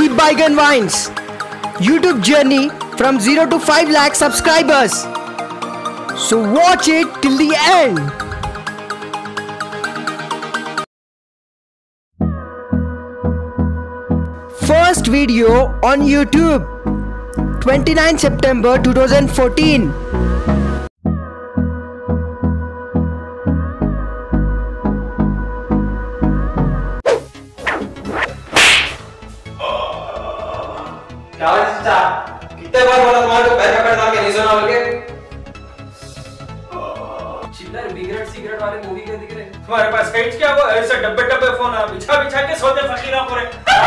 The Bygone Vines YouTube journey from 0 to 5 lakh subscribers. So watch it till the end. First video on YouTube, 29 September 2014. क्या चाचा कितने बार बोला तुम्हारे को पैर पकड़ डाल के नहीं सोना बोल के। चिल्लर बिगरेट सिगरेट वाले मूवी के दिख रहे तुम्हारे पास हेड्स क्या वो ऐसे डब्बे डब्बे फोन है बिछा बिछा के सोते फकीरा पूरे।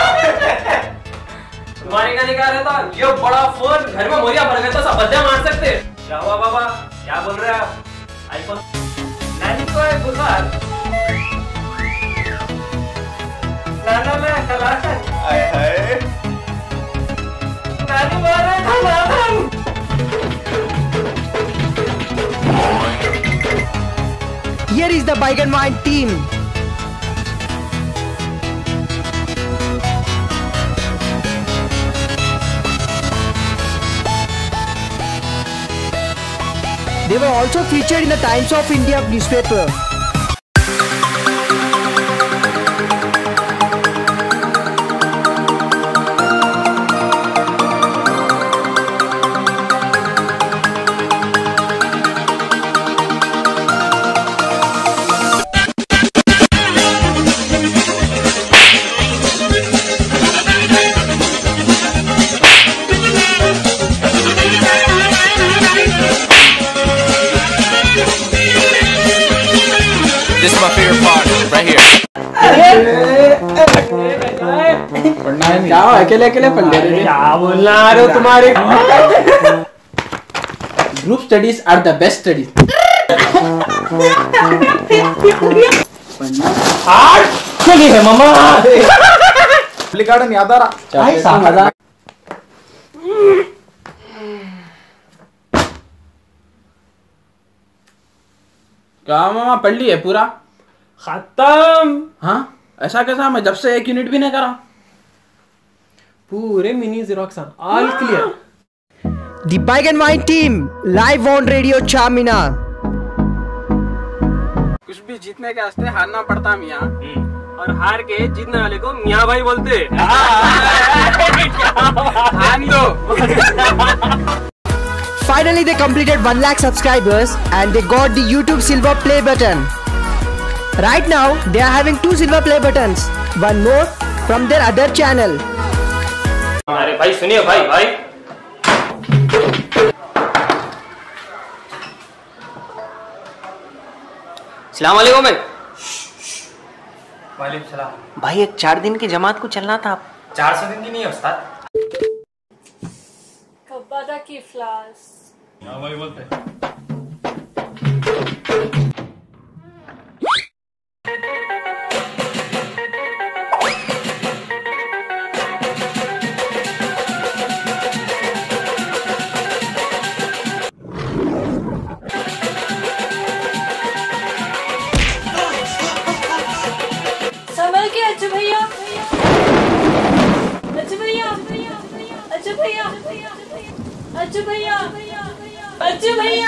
तुम्हारे का निकाल रहता ये बड़ा फोन घर में मोरिया भर गया था सब बच्चे मार सकते। क्या हुआ बाबा क्या बोल रहे हैं आप? आईफोन नानी को है बुखार नाना मैं कलाकार आए हाय नानी बोल रहे हैं नाना। Here is the Bygone Vine team. They were also featured in the Times of India newspaper. This is my favorite part, right here. क्या अकेले अकेले पढ़ रहे? क्या बोलना आ रहे हो तुम्हारे? Group studies are the best studies. हार चली है मामा. गार्डन याद आ रहा. क्या मामा पढ़ ली है पूरा? खत्म. हाँ ऐसा कैसा? मैं जब से एक यूनिट भी नहीं करा. पूरे mini xerox all clear. The Bygone Vine team live on Radio Charminar. कुछ भी जीतने के वास्ते हारना पड़ता मियाँ. और हार के जीतने वाले को मियाँ भाई बोलते. हार दो. Finally, they completed 1 lakh subscribers and they got the YouTube Silver Play button. Right now, they are having 2 Silver Play buttons. One more from their other channel. अरे भाई सुनिए भाई. अस्सलाम वालेकुम भाई. वालेकुम सलाम. भाई एक 4 दिन की जमात को चलना था. 400 दिन की नहीं है उस्ताद. कब्बादा की फ्लास. हाँ वही बोलते. संभल के अच्छे भैया. अच्छे भैया. अच्छे भैया. अच्छे भैया. अच्छे भैया.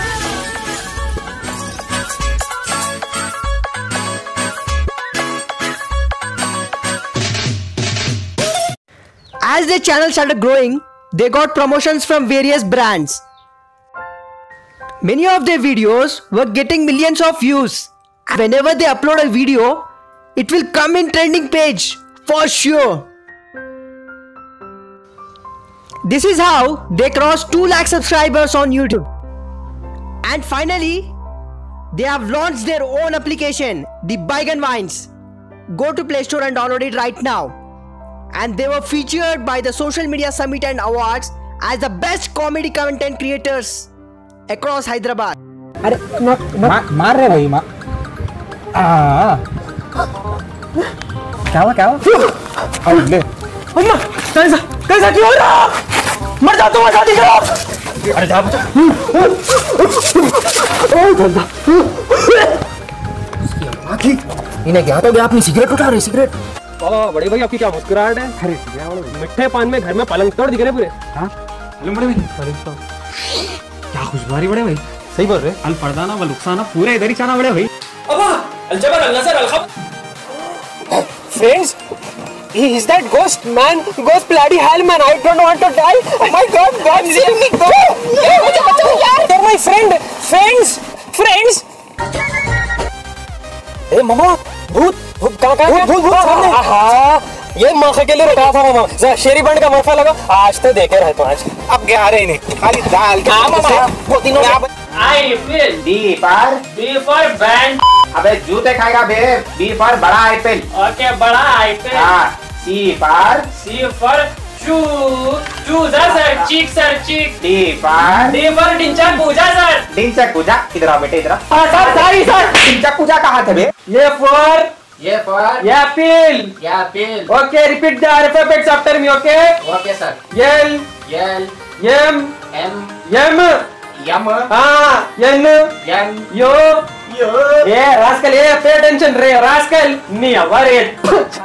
As their channel started growing, they got promotions from various brands. Many of their videos were getting millions of views. Whenever they upload a video, it will come in trending page for sure. This is how they crossed 2 lakh subscribers on YouTube. And finally, they have launched their own application, the Bygone Vines. Go to Play Store and download it right now. And they were featured by the Social Media Summit and Awards as the best comedy content creators across Hyderabad. अरे मार रहे भाई मार. क्या हुआ? ले. अम्मा कैसा क्यों हो रहा? मर जा तुम शादी करो. अरे जा बच्चा. इन्हें क्या हो गया? अपनी सिगरेट उठा रहे. सिगरेट बाबा बड़े भाई आपकी क्या मुस्कुराहट है। अरे मिठे पान में घर में पलंग तोड़ दिख रहे पूरे। हाँ हेलो बड़े भाई, क्या खुशबारी बड़े भाई। सही बोल रहे, अल फरदाना व लुक्साना पूरे इधर ही चाना बड़े भाई। अबा अलजबर अलनसर अलखब friends, is that ghost man? Ghost bloody hell man, I don't want to die. Oh my god, God save me. Go. बचाओ यार, they're my friends. ए मामा, भूत सामने। ये मौके के लिए रखा था मामा। जरा शेरी बंड का मौका लगा, आज तो देखे रहे तो आज। अब क्या रहे नहीं, खाली दाल के मामा वो तीनों I feel B for band. अबे जूते खाएगा बे। B for बड़ा आईपीएल। Okay, बड़ा आईपीएल। हाँ। C for चूजा sir, cheek sir cheek. D for Dhinchak Pooja sir. Dhinchak Pooja, इधर आओ बेटे इधर। Sir sorry sir. Dhinchak Pooja कहाँ थे बे? ये for apple. Okay, repeat the alphabets after me. Okay. Okay sir. L M यम हाँ N Yo ये rascal ये pay attention रे rascal नहीं worried.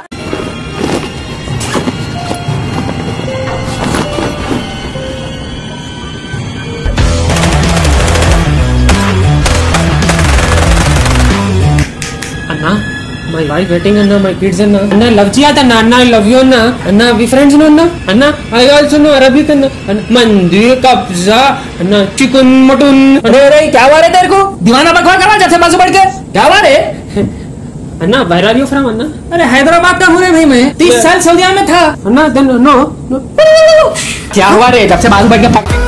Anna, my wife waiting, Anna, my kids, Anna. Anna, love you, Anna, I love you, Anna. Anna, we friends, Anna. Anna, I also know Arabic, Anna. मंदिर कब्जा, Anna, chicken mutton. अरे क्या बात है तेरे को? दीवाना बकवा करा जैसे बाजू बढ़ के. क्या बात है? अन्ना, where are you from, अन्ना? अरे हैदराबाद का हूँ रे भाई मैं. 30 साल सऊदीया में था. अन्ना, then no. क्या हुआ रे? जब से बाजू बढ़ के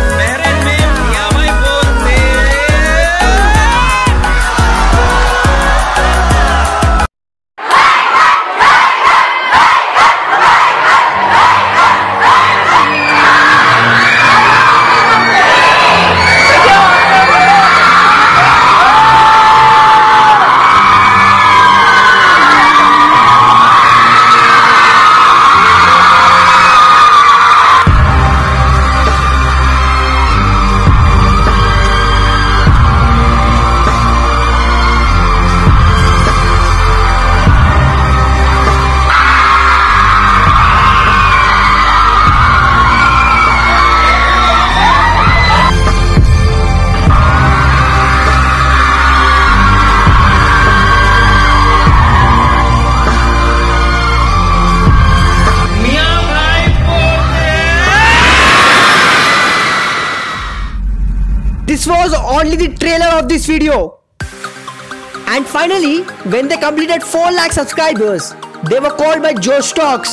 This was only the trailer of this video. And finally, when they completed 4 lakh subscribers, they were called by Josh Talks,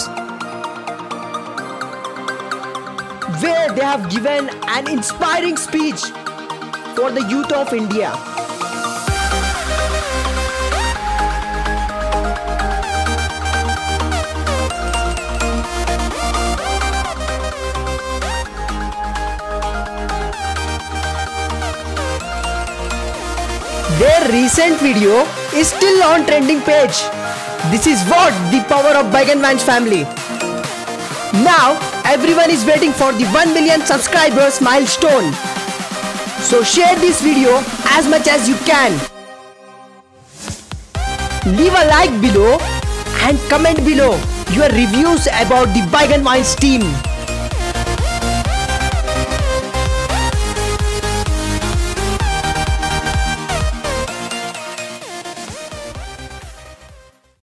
where they have given an inspiring speech for the youth of India. Their recent video is still on trending page. This is what the power of Baigan Vans family. Now everyone is waiting for the 1 million subscribers milestone. So share this video as much as you can. Leave a like below and comment below your reviews about the Baigan Vans team.